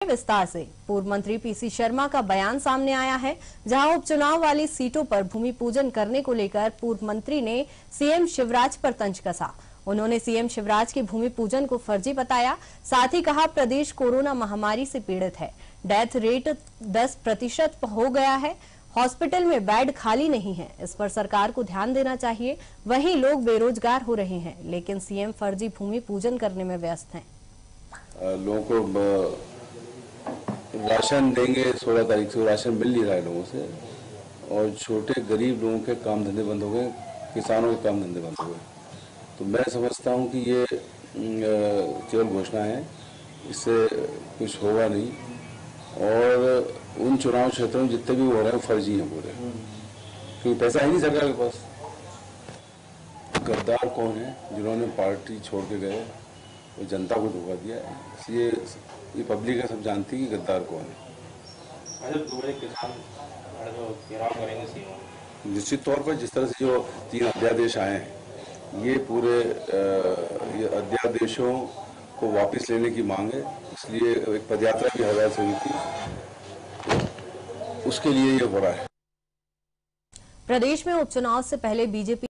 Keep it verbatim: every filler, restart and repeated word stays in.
विस्तार से पूर्व मंत्री पीसी शर्मा का बयान सामने आया है, जहां उपचुनाव वाली सीटों पर भूमि पूजन करने को लेकर पूर्व मंत्री ने सीएम शिवराज पर तंज कसा। उन्होंने सीएम शिवराज के भूमि पूजन को फर्जी बताया। साथ ही कहा, प्रदेश कोरोना महामारी से पीड़ित है, डेथ रेट दस प्रतिशत हो गया है, हॉस्पिटल में बेड खाली नहीं है, इस पर सरकार को ध्यान देना चाहिए। वहीं लोग बेरोजगार हो रहे हैं, लेकिन सीएम फर्जी भूमि पूजन करने में व्यस्त हैं। लोगों को राशन देंगे, सोलह तारीख से राशन मिल नहीं रहा है लोगों से, और छोटे गरीब लोगों के काम धंधे बंद हो गए, किसानों के काम धंधे बंद हो गए। तो मैं समझता हूं कि ये केवल घोषणा है, इससे कुछ होगा नहीं। और उन चुनाव क्षेत्रों में जितने भी हो रहे हैं फर्जी हैं पूरे, क्योंकि पैसा है नहीं सरकार के पास। गद्दार कौन है? जिन्होंने पार्टी छोड़ के गए, वो जनता को धोखा दिया है। इसलिए ये पब्लिक है, सब जानती है कि गद्दार कौन है। निश्चित तौर पर जिस तरह से जो तीन अध्यादेश आए हैं, ये पूरे ये अध्यादेशों को वापस लेने की मांग है, इसलिए एक पदयात्रा भी हरियाणा से हुई थी, उसके लिए ये हो रहा है। प्रदेश में उपचुनाव से पहले बीजेपी